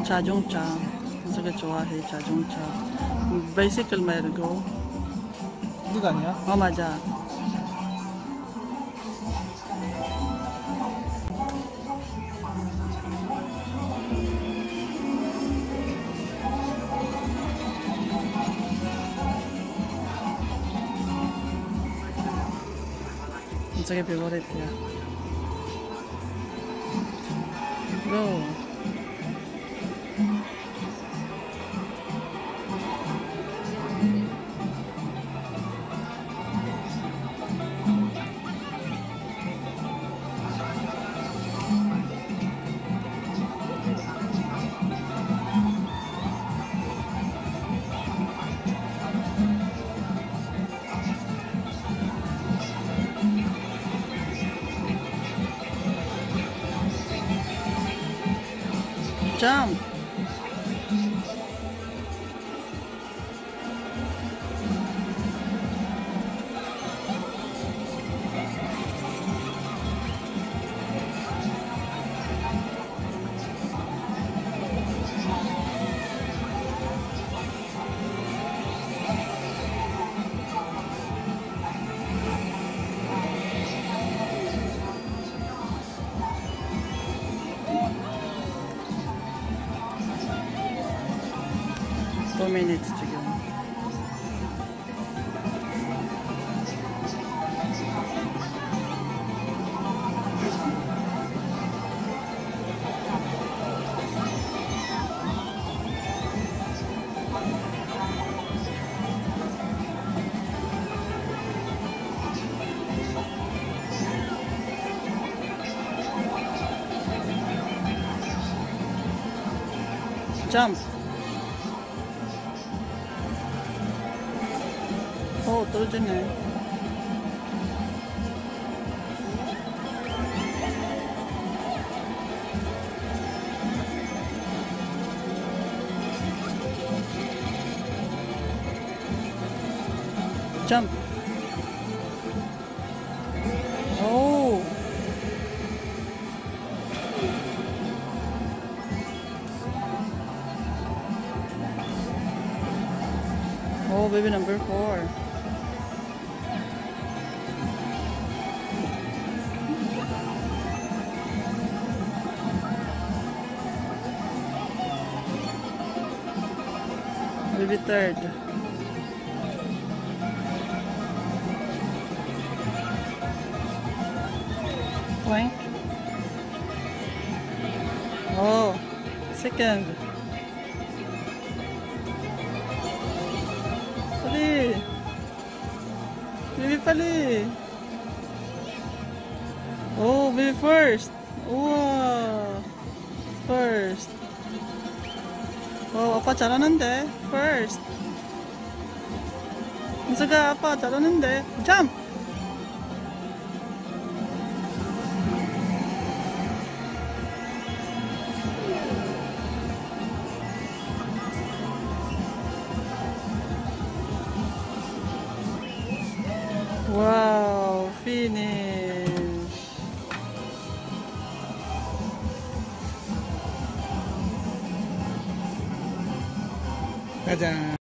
자동차. 저게 좋아해, 자동차. 바이시클 말고. 이거 아니야? 어, 맞아. 저게 베버레트야. 고. Jump. Minutes to go. Jump. 떨어지네. Jump. Oh. Oh, baby number 4. Maybe 3rd. Plank. Oh, 2nd. Pali. Maybe pali. Oh, maybe 1st. Wow. 1st. 아빠 잘하는데. 1st. 민서가 아빠 잘하는데. Jump. Wow, finish. 가자.